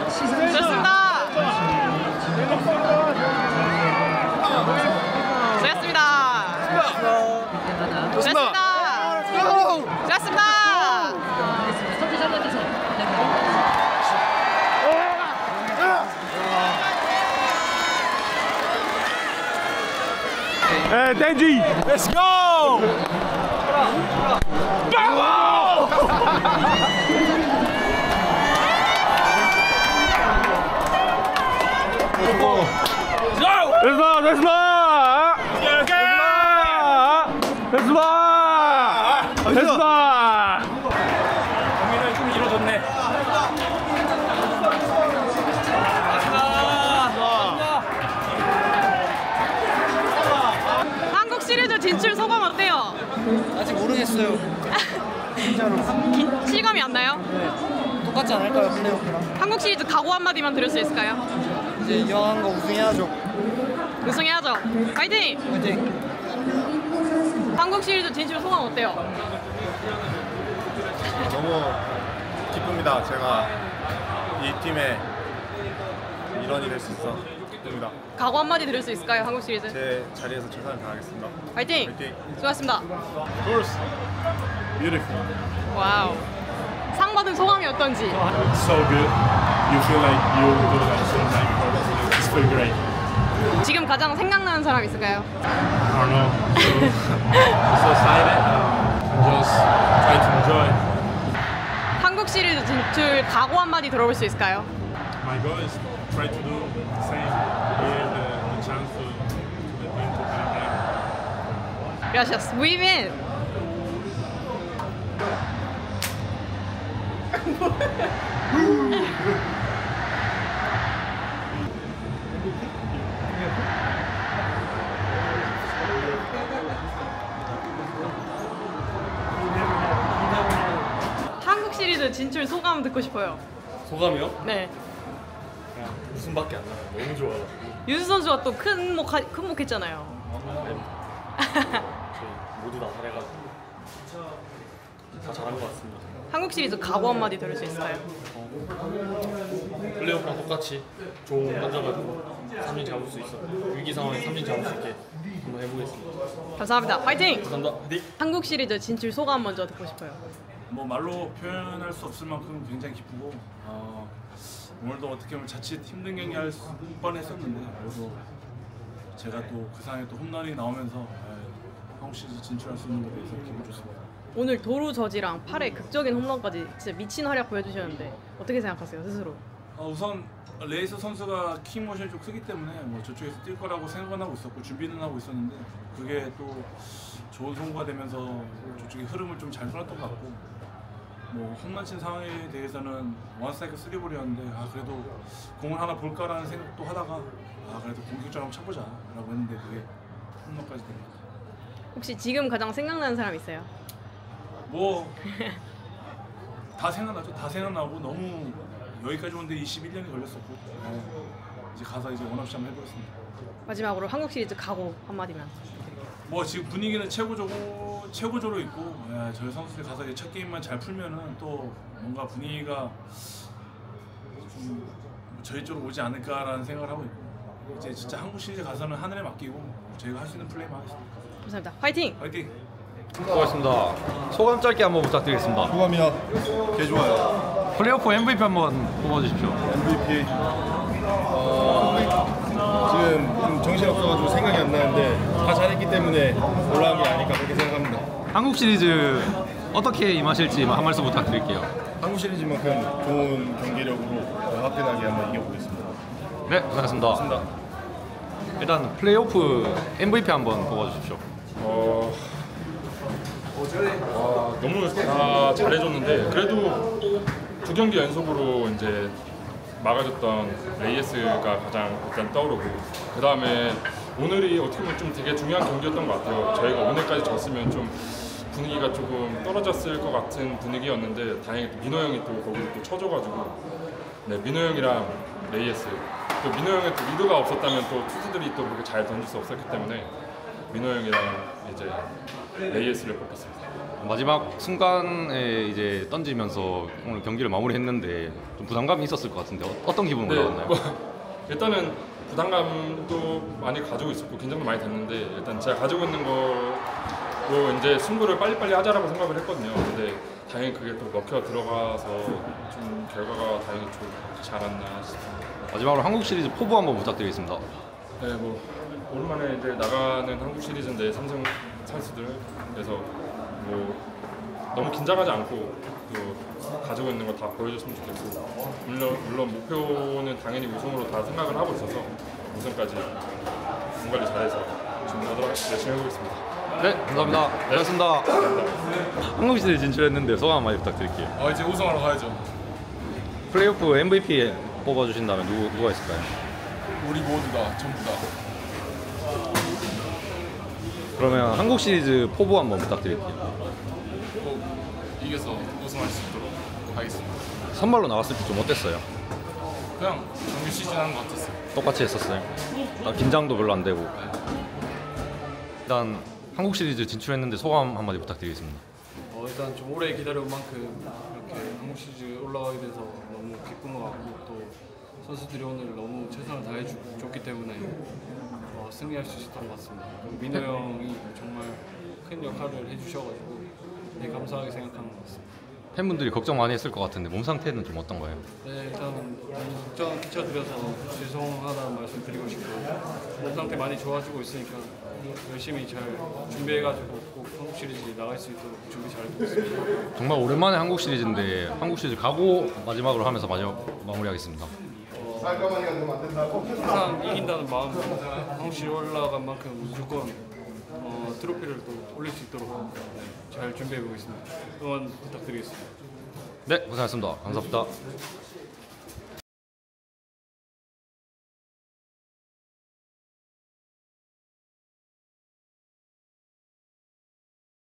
좋습니다. 수고하셨습니다. 좋습니다. 좋았습니다. Hey, Denji, let's go! Bravo! 됐어! 고민을 좀 이뤄졌네. 한국 시리즈 진출 소감 어때요? 아직 모르겠어요. 진짜로. 실감이 안 나요? 똑같지 않을까요, 플레이오프랑? 한국 시리즈 각오 한마디만 들을 수 있을까요? 이제 이왕한 거 우승해야죠. 우승해야죠. 파이팅! 화이팅! 한국 시리즈 진출 소감 어때요? 너무 기쁩니다. 제가 이 팀의 일원이 될 수 있어 기쁩니다. 각오 한마디 들을 수 있을까요? 한국 시리즈? 제 자리에서 최선을 다하겠습니다. 파이팅! 화이팅! 수고하셨습니다. Of course. Beautiful. 와우. 상 받은 소감이 어떤지? So good. You feel like you're good at the same time. It's feel great. 지금 가장 생각나는 사람 있을까요? I don't know. So excited. Just try to enjoy. 한국 시리즈 진출 각오 한마디 들어볼 수 있을까요? My goal is try to do the same. Here the chance to win to Canada. Gracias. We win. 한국 시리즈 진출 소감 듣고 싶어요. 소감이요? 네. 그냥 웃음밖에 안 나요. 너무 좋아. 유수 선수가 또 큰 목했잖아요. 저희 모두 다 잘해가지고 다 잘한 것 같습니다. 한국 시리즈 각오 한마디 들을 수 있을까요? 플레이오프랑 똑같이 좋은 공 던져가지고 3진 잡을 수 있어. 위기 상황에 3진 잡을 수 있게 한번 해보겠습니다. 감사합니다. 파이팅! 감사합니다. 네. 한국 시리즈 진출 소감 먼저 듣고 싶어요. 뭐 말로 표현할 수 없을 만큼 굉장히 기쁘고 오늘도 어떻게 보면 자칫 힘든 경기 할 뻔했었는데 그래도 제가 또 그 상에 또 홈런이 나오면서 한국 시리즈 진출할 수 있는 것에 대해서 기분 좋습니다. 오늘 도루 저지랑 8회 극적인 홈런까지 진짜 미친 활약 보여주셨는데 어떻게 생각하세요 스스로? 우선 레이스 선수가 킥 모션이 좀 크기 때문에 뭐 저쪽에서 뛸 거라고 생각은 하고 있었고 준비는 하고 있었는데 그게 또 좋은 송구가 되면서 저쪽의 흐름을 좀 잘 끌었던 것 같고 뭐 홈런 친 상황에 대해서는 원스트라이크 3볼이었는데 그래도 공을 하나 볼까라는 생각도 하다가 그래도 공격적으로 쳐보자 라고 했는데 그게 홈런까지 된 것 같아요. 혹시 지금 가장 생각나는 사람 있어요? 뭐 다 생각나죠. 다 생각나고 너무 여기까지 오는데 21년이 걸렸었고 이제 가서 이제 원업시 한번 해보겠습니다. 마지막으로 한국 시리즈 각오 한마디만. 뭐 지금 분위기는 최고조로 있고 저희 선수들이 가서 이제 첫 게임만 잘 풀면은 또 뭔가 분위기가 좀 저희 쪽으로 오지 않을까라는 생각을 하고 있고 이제 진짜 한국 시리즈 가서는 하늘에 맡기고 저희가 할 수 있는 플레이만 하겠습니다. 감사합니다. 파이팅! 화이팅! 수고하셨습니다. 소감 짧게 한번 부탁드리겠습니다. 소감이요. 개 좋아요. 플레이오프 MVP 한번 뽑아주십시오. MVP. 지금 정신없어가지고 생각이 안 나는데 다 잘했기 때문에 올라간 게 아닐까 그렇게 생각합니다. 한국 시리즈 어떻게 임하실지 한 말씀 부탁드릴게요. 한국 시리즈만큼 좋은 경기력으로 화끈하게 한번 이겨보겠습니다. 네, 고생하셨습니다. 일단 플레이오프 MVP 한번 뽑아주십시오. 너무 다 잘해줬는데 그래도 두 경기 연속으로 이제 막아줬던 레이에스가 가장 일단 떠오르고 그 다음에 오늘이 어떻게 보면 좀 되게 중요한 경기였던 것 같아요. 저희가 오늘까지 졌으면 좀 분위기가 조금 떨어졌을 것 같은 분위기였는데 다행히 민호 형이 또 거기를 또 쳐줘가지고 네, 민호 형이랑 레이에스 또 민호 형의 또 리드가 없었다면 또 투수들이 또 그렇게 잘 던질 수 없었기 때문에 민호 형이랑 이제 레이에스를 뽑았습니다. 마지막 순간에 이제 던지면서 오늘 경기를 마무리했는데 좀 부담감이 있었을 것 같은데 어떤 기분 올라왔나요? 일단은 부담감도 많이 가지고 있었고 긴장도 많이 됐는데 일단 제가 가지고 있는 거로 이제 승부를 빨리빨리 하자라고 생각을 했거든요. 근데 다행히 그게 또 먹혀 들어가서 좀 결과가 다행히 좋지 않았나 싶습니다. 마지막으로 한국 시리즈 포부 한번 부탁드리겠습니다. 네, 뭐 오랜만에 이제 나가는 한국 시리즈인데 삼성 선수들 그래서 뭐 너무 긴장하지 않고 또 가지고 있는 거 다 보여줬으면 좋겠고 물론 목표는 당연히 우승으로 다 생각을 하고 있어서 우승까지 몸 관리 잘해서 준비하도록 열심히 해보겠습니다. 네, 감사합니다. 고맙습니다. 한국 시리즈 진출했는데 소감 한마디 부탁드릴게요. 이제 우승하러 가야죠. 플레이오프 MVP 뽑아주신다면 누가 있을까요? 우리 모두가 전부 다. 그러면 한국 시리즈 포부 한번 부탁드릴게요. 꼭 이겨서 우승할 수 있도록 하겠습니다. 선발로 나갔을 때 좀 어땠어요? 그냥 정규 시즌 하는 것 같았어요. 똑같이 했었어요. 긴장도 별로 안 되고. 일단 한국 시리즈 진출했는데 소감 한마디 부탁드리겠습니다. 일단 좀 오래 기다려온 만큼 이렇게 한국 시리즈 올라가게 돼서 너무 기쁜 것 같고 또 선수들이 오늘 너무 최선을 다해줬기 때문에 승리할 수 있었던 것 같습니다. 민호 형이 정말 큰 역할을 해주셔가지고 되게 감사하게 생각하는 것 같습니다. 팬분들이 걱정 많이 했을 것 같은데 몸 상태는 좀 어떤가요? 네, 일단 너무 걱정 끼쳐드려서 죄송하다는 말씀 드리고 싶고 몸 상태 많이 좋아지고 있으니까 열심히 잘 준비해가지고 꼭 한국 시리즈 나갈 수 있도록 준비 잘해보겠습니다. 정말 오랜만에 한국 시리즈인데 한국 시리즈 가고 마지막으로 하면서 마무리하겠습니다. 항상 이긴다는 마음으로 한국 시리즈 올라간 만큼 무조건 트로피를 또 올릴 수 있도록 잘 준비해보겠습니다. 응원 부탁드리겠습니다. 네, 고생하셨습니다. 감사합니다.